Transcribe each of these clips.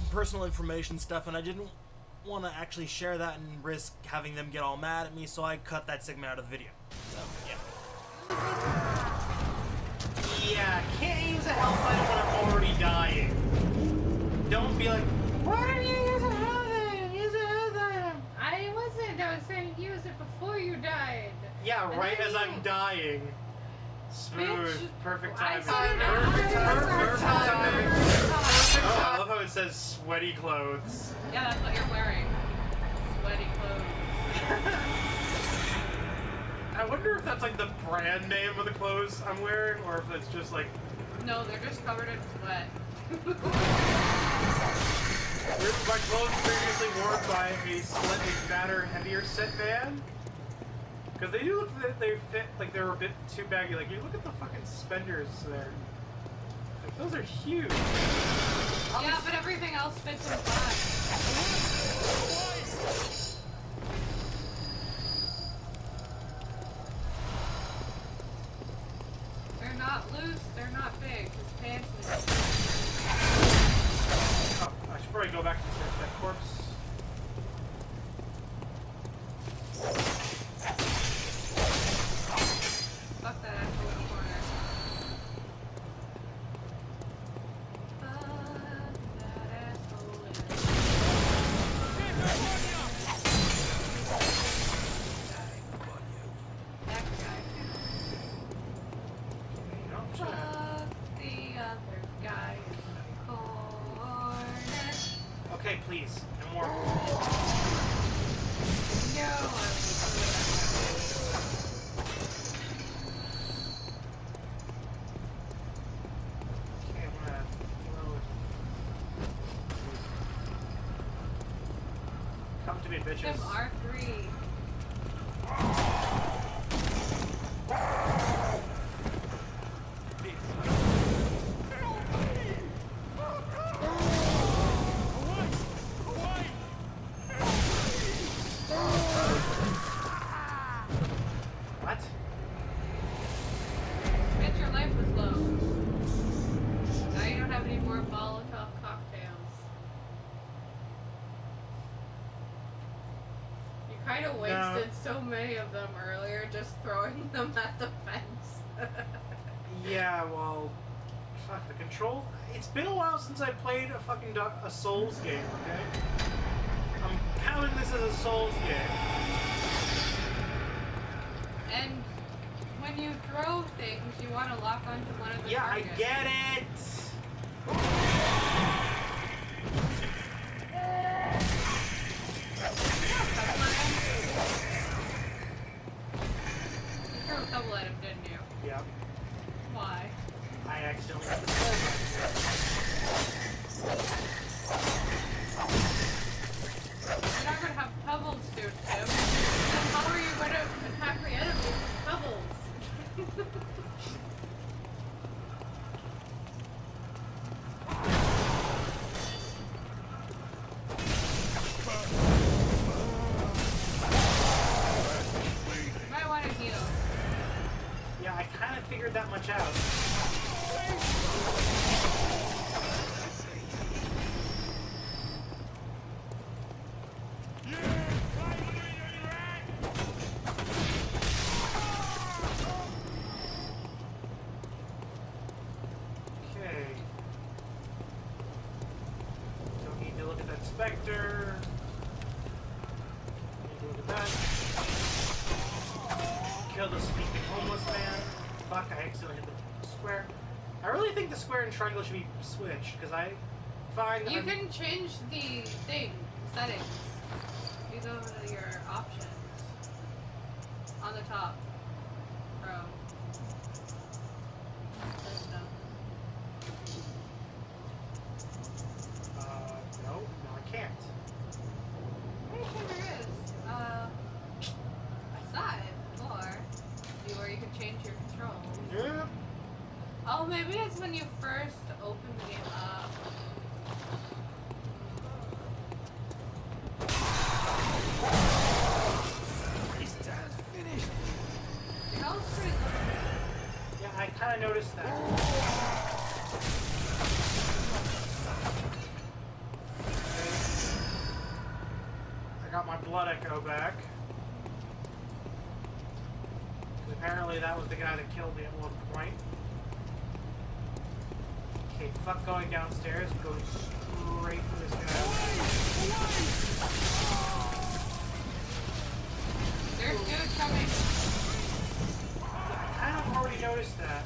personal information stuff, and I didn't want to actually share that and risk having them get all mad at me, so I cut that segment out of the video. So, yeah. Yeah, can't use a health item when I'm already dying. Don't be like, why don't you use a health item? Use a health item. I wasn't. I was saying use it before you died. Yeah, right as I'm dying. Smooth, Bitch, perfect I timing. said Perfect timing. perfect Oh, I love how it says sweaty clothes. Yeah, that's what you're wearing. Sweaty clothes. I wonder if that's like the brand name of the clothes I'm wearing, or if it's just like... No, they're just covered in sweat. My clothes previously worn by a slightly fatter, heavier set man. Because they do look that they fit, like they're a bit too baggy. Like, you look at the fucking suspenders there. Like, those are huge. Yeah, but everything else fits in fine. They're not loose, they're not big. His pants is... Oh, I should probably go back and search that corpse. Fuck that asshole in the corner. Fuck that asshole in the corner. That guy. You know, I'm trying to... Fuck the other guy in the corner. Okay, please. No more. No, Okay, I'm gonna load. Come to me, bitches. them R3. What? Bitch, your life was low. Now you don't have any more Molotov cocktails. You kind of wasted so many of them earlier just throwing them at the fence. Yeah, well, fuck the control. It's been a while since I played a fucking a Souls game. Okay, I'm counting this as a Souls game. And when you throw things, you want to lock onto one of the targets. I get it. You threw a couple at him, didn't you? Yep. Why? I accidentally hit the skull You're not going to have pebbles, dude, Tim. Then how are you going to attack the enemy with pebbles? You might want to heal. Yeah, I kind of figured that much out. Okay. Don't need to look at that Spectre. Don't need to look at that. Kill the sleeping homeless man. Fuck, I accidentally hit the square. I really think the square and triangle should be switched, because I find You can change the thing, settings. You go to your options on the top row. No, I can't. Pretty sure there is. Side, more. See where you can change your controls. Yeah. Oh, maybe it's when you first open the game up. Your health's pretty low. Yeah, I kind of noticed that. got my blood echo back. Apparently that was the guy that killed me at one point. Okay, fuck going downstairs. Go straight for this guy. There's dude coming. I kind of already noticed that.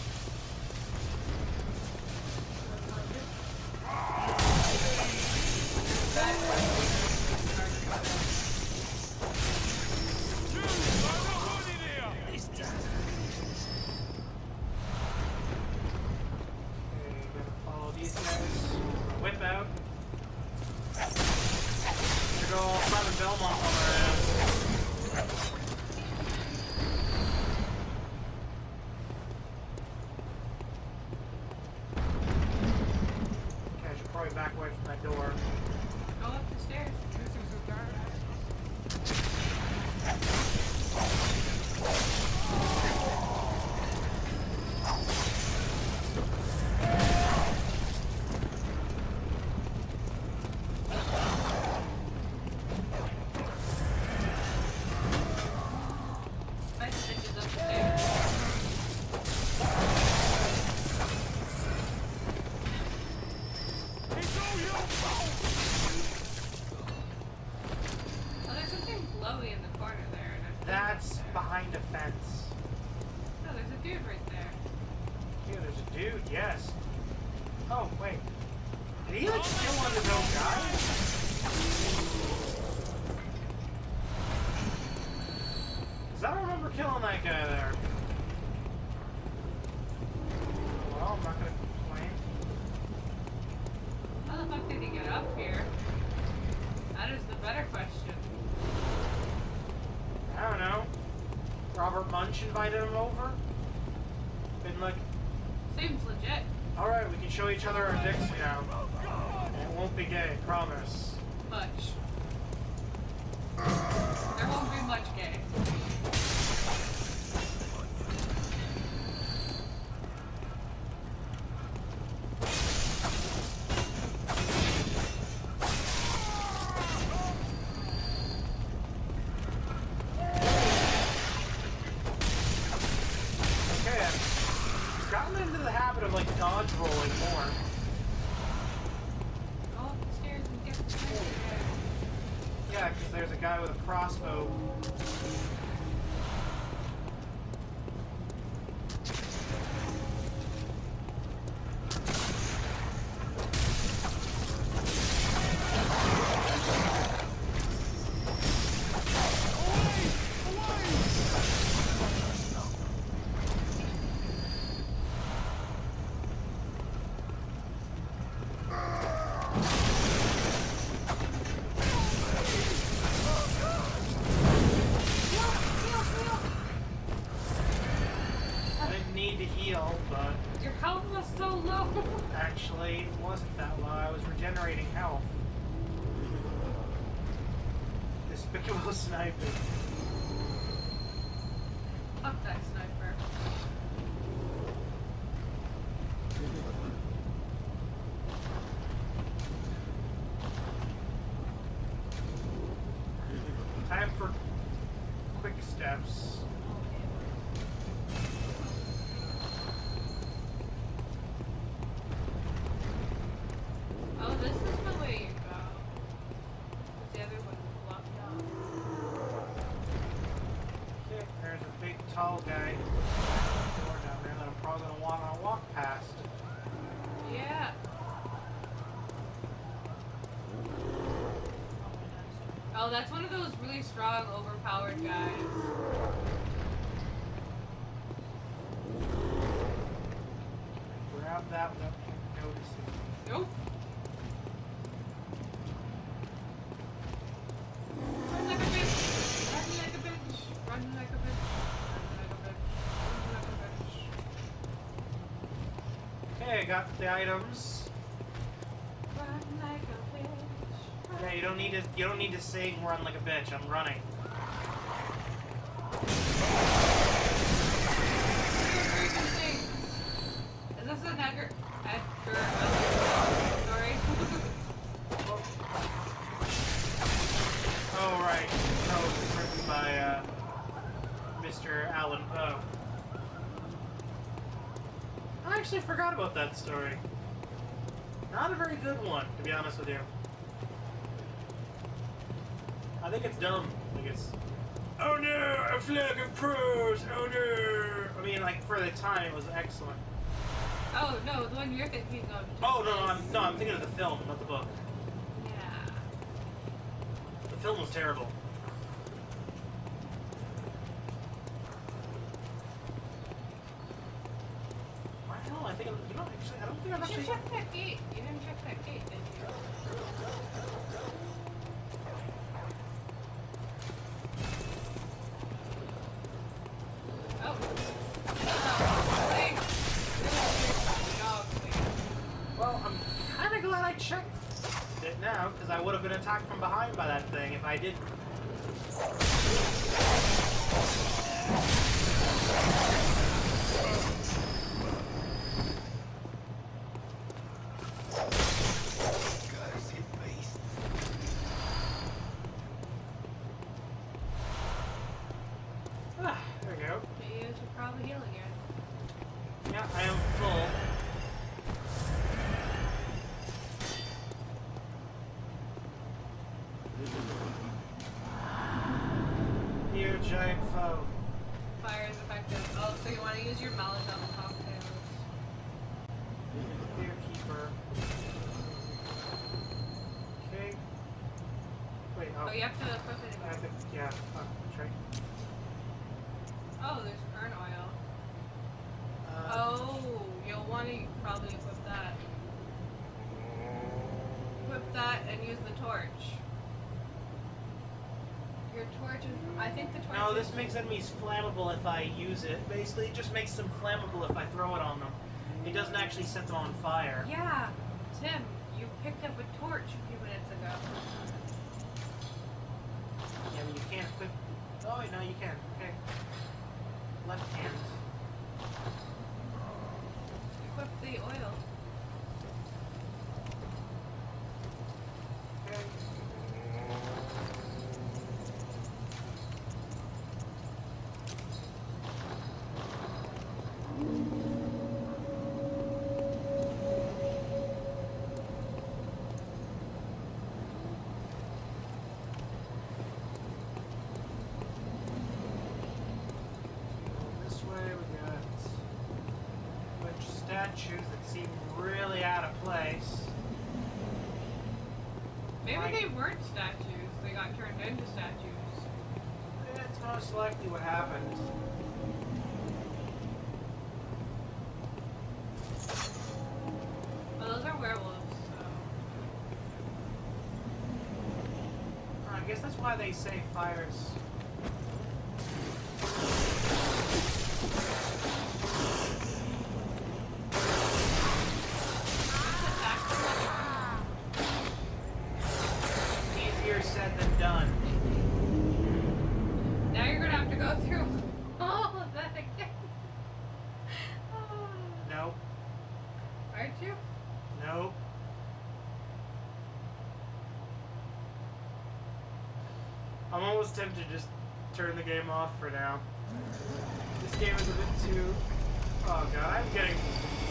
Back away from that door. Go up the stairs. Nice bitches up the stairs. Oh, there's something glowy in the corner there. And That's behind a fence. No, there's a dude right there. Yeah, there's a dude, yes. Oh, wait. Did he like kill one of his own guys? Because I don't remember killing that guy there. Well, I'm not gonna complain. How the fuck did he get up here? That is the better question. I don't know. Robert Munch invited him over. Been like, Seems legit. alright, we can show each other our dicks now. And it won't be gay, promise. Much. There won't be much gay. Okay, I've gotten into the habit of like dodge rolling more. Go up the stairs and get the stairs. Yeah, because there's a guy with a crossbow. I didn't need to heal, but Your health was so low. actually it wasn't that low. I was regenerating health. Despicable sniping. Fuck that sniper. Time for quick steps. Oh, this is the way you go. The other one blocked off. Okay, there's a big tall guy. Door down there that I'm probably gonna wanna walk past. Yeah. Oh, that's one of those really strong, overpowered guys. Grab that without him noticing. Nope. Run like a bitch. Run like a bitch. Run like a bitch. Run like a bitch. Run like a bitch. Okay, I got the items. Run like a bitch. Yeah, you don't need to sing "Run like a bitch." I'm running. Is this an Edgar story? Oh, about that story. Not a very good one, to be honest with you. I think it's dumb. I think it's... Oh no! A flag of pros! Oh no! I mean, like, for the time, it was excellent. Oh, no, the one you're thinking of. Oh, no, I'm thinking of the film, not the book. Yeah. The film was terrible. Well, I think, you know, actually, I don't think I've You should actually... check that gate. You didn't check that gate, did you? Oh. Well, I'm kind of glad I checked it now, because I would have been attacked from behind by that thing if I didn't. Ah, there we go. You should probably heal again. Yeah, I am full. Here, giant foe. Fire is effective. Oh, so you want to use your Molotov cocktails. Dear keeper. Okay. Wait, Oh, you have to equip it I have again. to, yeah, fuck, that's right. Oh, there's urn oil. Oh, you'll want to probably equip that. Equip that and use the torch. Your torch is... I think the torch No, is... this makes enemies flammable if I use it. Basically, it just makes them flammable if I throw it on them. It doesn't actually set them on fire. Yeah, Tim, you picked up a torch a few minutes ago. Yeah, but you can't equip... Oh, wait, no, you can. Okay. Left hand. Equip the oil. Okay. This way we got a bunch of statues that seem really out of place. Maybe Right. they weren't statues. They got turned into statues. That's most likely what happened. Well, those are werewolves, so... I guess that's why they say fires. Easier said than done. Now you're gonna have to go through all of that again. Nope. Aren't you? Nope. I'm almost tempted to just turn the game off for now. This game is a bit too... Oh god, I'm getting...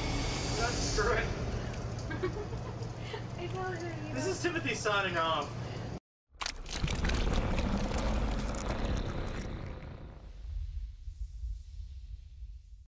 Let's screw it. I told you. This is Timothy signing off.